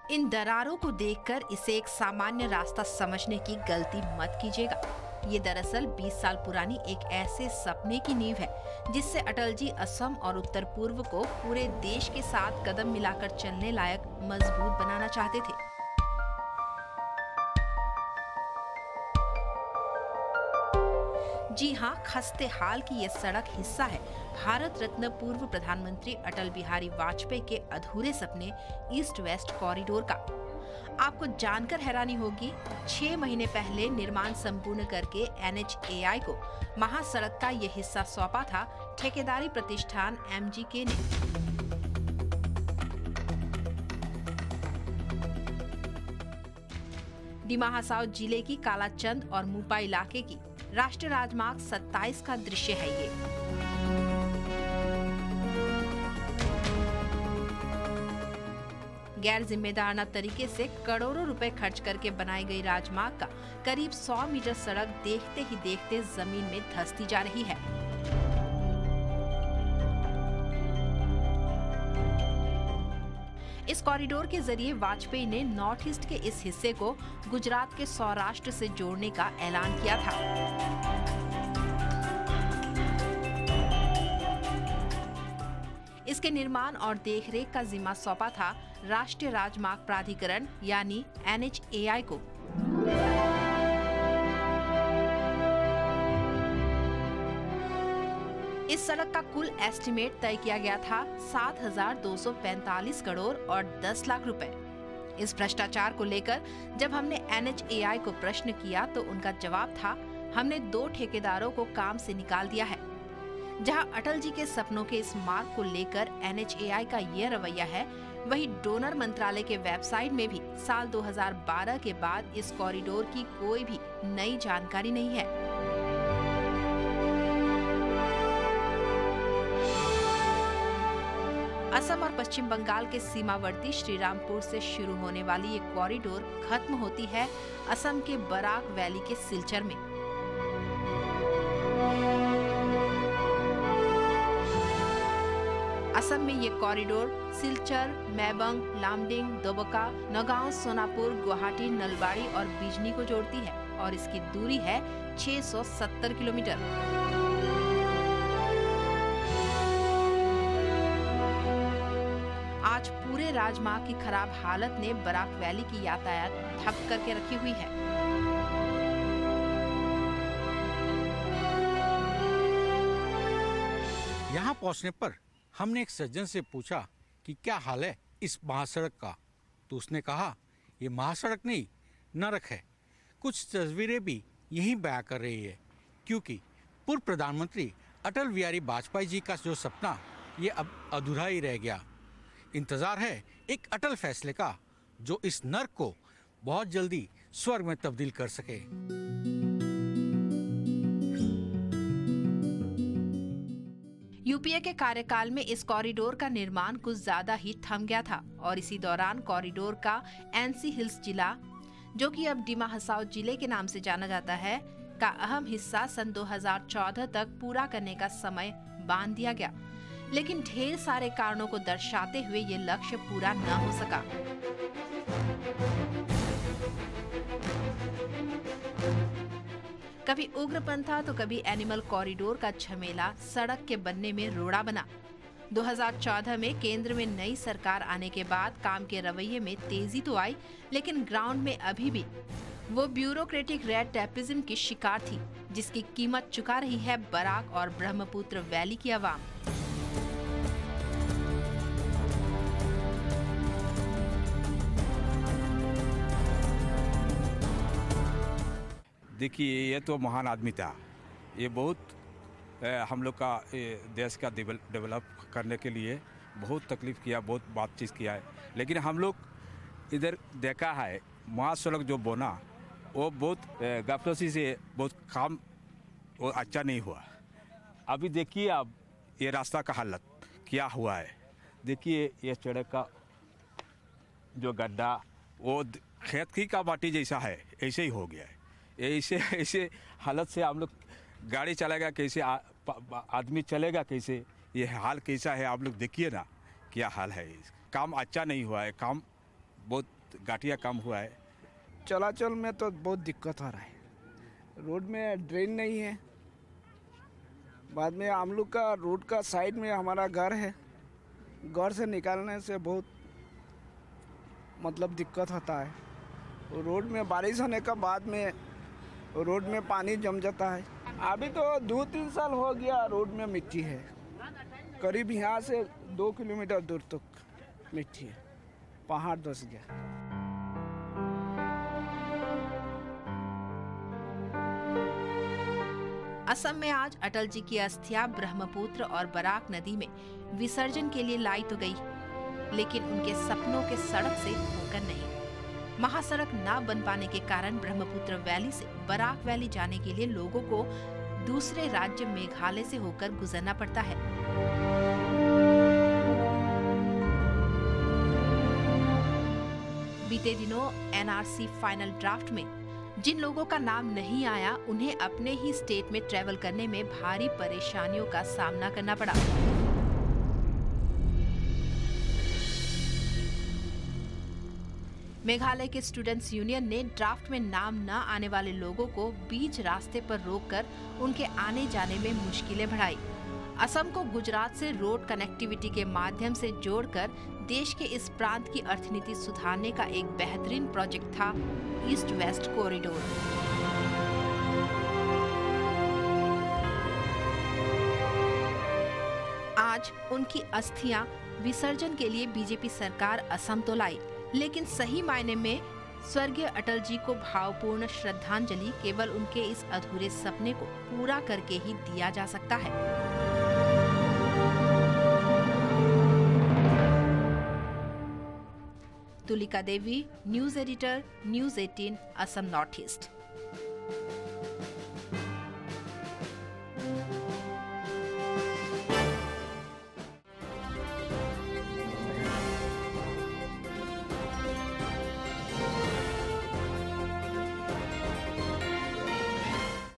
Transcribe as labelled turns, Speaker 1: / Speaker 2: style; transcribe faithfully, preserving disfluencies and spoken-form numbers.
Speaker 1: इन दरारों को देखकर इसे एक सामान्य रास्ता समझने की गलती मत कीजिएगा। ये दरअसल बीस साल पुरानी एक ऐसे सपने की नींव है जिससे अटल जी असम और उत्तर पूर्व को पूरे देश के साथ कदम मिलाकर चलने लायक मजबूत बनाना चाहते थे। जी हाँ, खस्ते हाल की ये सड़क हिस्सा है भारत रत्न पूर्व प्रधानमंत्री अटल बिहारी वाजपेयी के अधूरे सपने ईस्ट वेस्ट कॉरिडोर का। आपको जानकर हैरानी होगी, छह महीने पहले निर्माण संपूर्ण करके एन एच ए आई को महासड़क का ये हिस्सा सौंपा था ठेकेदारी प्रतिष्ठान एम जी के ने। डिमा हसाओ जिले की कालाचंद और मुपा इलाके की राष्ट्रीय राजमार्ग सत्ताईस का दृश्य है ये। गैर जिम्मेदाराना तरीके से करोड़ों रुपए खर्च करके बनाई गई राजमार्ग का करीब सौ मीटर सड़क देखते ही देखते जमीन में धंसती जा रही है। इस कॉरिडोर के जरिए वाजपेयी ने नॉर्थ ईस्ट के इस हिस्से को गुजरात के सौराष्ट्र से जोड़ने का ऐलान किया था। इसके निर्माण और देखरेख का जिम्मा सौंपा था राष्ट्रीय राजमार्ग प्राधिकरण यानी एन एच ए आई को। इस सड़क का कुल एस्टीमेट तय किया गया था सात हजार दो सौ पैंतालीस करोड़ और दस लाख रुपए। इस भ्रष्टाचार को लेकर जब हमने एन एच ए आई को प्रश्न किया तो उनका जवाब था, हमने दो ठेकेदारों को काम से निकाल दिया है। जहां अटल जी के सपनों के इस मार्ग को लेकर एन एच ए आई का ये रवैया है, वहीं डोनर मंत्रालय के वेबसाइट में भी साल दो हज़ार बारह के बाद इस कॉरिडोर की कोई भी नई जानकारी नहीं है। असम और पश्चिम बंगाल के सीमावर्ती श्रीरामपुर से शुरू होने वाली ये कॉरिडोर खत्म होती है असम के बराक वैली के सिलचर में। असम में ये कॉरिडोर सिलचर, मैबंग, लामडिंग, दोबका, नगांव, सोनापुर, गुवाहाटी, नलबाड़ी और बिजनी को जोड़ती है और इसकी दूरी है छह सौ सत्तर किलोमीटर। आज पूरे राजमार्ग की खराब हालत ने बराक वैली की यातायात ठप करके रखी हुई है।
Speaker 2: यहाँ पहुँचने पर हमने एक सज्जन से पूछा कि क्या हाल है इस महासड़क का, तो उसने कहा ये महासड़क नहीं नरक है। कुछ तस्वीरें भी यही बयां कर रही है, क्योंकि पूर्व प्रधानमंत्री अटल बिहारी वाजपेयी जी का जो सपना ये अब अधूरा ही रह गया। इंतजार है एक अटल फैसले का जो इस नर्क को बहुत जल्दी स्वर्ग में तब्दील कर सके।
Speaker 1: यू पी ए के कार्यकाल में इस कॉरिडोर का निर्माण कुछ ज्यादा ही थम गया था और इसी दौरान कॉरिडोर का एन सी हिल्स जिला, जो कि अब डिमा हसाओ जिले के नाम से जाना जाता है, का अहम हिस्सा सन दो हज़ार चौदह तक पूरा करने का समय बांध दिया गया, लेकिन ढेर सारे कारणों को दर्शाते हुए ये लक्ष्य पूरा न हो सका। कभी उग्रपंथा तो कभी एनिमल कॉरिडोर का झमेला सड़क के बनने में रोड़ा बना। दो हज़ार चौदह में केंद्र में नई सरकार आने के बाद काम के रवैये में तेजी तो आई, लेकिन ग्राउंड में अभी भी वो ब्यूरोक्रेटिक रेड टेपिज्म की शिकार थी, जिसकी कीमत चुका रही है बराक और ब्रह्मपुत्र वैली की आवाम।
Speaker 3: देखिए, ये तो महान आदमी था। ये बहुत ए, हम लोग का ए, देश का डेवलप करने के लिए बहुत तकलीफ किया, बहुत बातचीत किया है, लेकिन हम लोग इधर देखा है महासड़क जो बना वो बहुत गाफिलती से बहुत काम वो अच्छा नहीं हुआ। अभी देखिए अब ये रास्ता का हालत क्या हुआ है। देखिए ये सड़क का जो गड्ढा वो खेत की का माटी जैसा है, ऐसे ही हो गया है। ऐसे ऐसे हालत से हम लोग गाड़ी चलेगा कैसे, आ, आदमी चलेगा कैसे, ये हाल कैसा है आप लोग देखिए ना क्या हाल है। काम अच्छा नहीं हुआ है, काम बहुत घाटिया काम हुआ है।
Speaker 4: चलाचल में तो बहुत दिक्कत हो रहा है, रोड में ड्रेन नहीं है। बाद में हम लोग का रोड का साइड में हमारा घर है, घर से निकालने से बहुत मतलब दिक्कत होता है। रोड में बारिश होने का बाद में रोड में पानी जम जाता है। अभी तो दो तीन साल हो गया रोड में मिट्टी है, करीब यहाँ से दो किलोमीटर दूर तक मिट्टी है, पहाड़ धंस गया।
Speaker 1: असम में आज अटल जी की अस्थियां ब्रह्मपुत्र और बराक नदी में विसर्जन के लिए लाई तो गई, लेकिन उनके सपनों के सड़क से होकर नहीं। महासड़क न बन पाने के कारण ब्रह्मपुत्र वैली से बराक वैली जाने के लिए लोगों को दूसरे राज्य मेघालय से होकर गुजरना पड़ता है। बीते दिनों N R C final draft में जिन लोगों का नाम नहीं आया, उन्हें अपने ही स्टेट में ट्रैवल करने में भारी परेशानियों का सामना करना पड़ा। मेघालय के स्टूडेंट्स यूनियन ने ड्राफ्ट में नाम न आने वाले लोगों को बीच रास्ते पर रोककर उनके आने जाने में मुश्किलें बढ़ाई। असम को गुजरात से रोड कनेक्टिविटी के माध्यम से जोड़कर देश के इस प्रांत की अर्थनीति सुधारने का एक बेहतरीन प्रोजेक्ट था ईस्ट वेस्ट कॉरिडोर। आज उनकी अस्थियां विसर्जन के लिए बीजेपी सरकार असम तो लाई, लेकिन सही मायने में स्वर्गीय अटल जी को भावपूर्ण श्रद्धांजलि केवल उनके इस अधूरे सपने को पूरा करके ही दिया जा सकता है। Tulika Devi, news editor, news अठारह, असम नॉर्थ ईस्ट।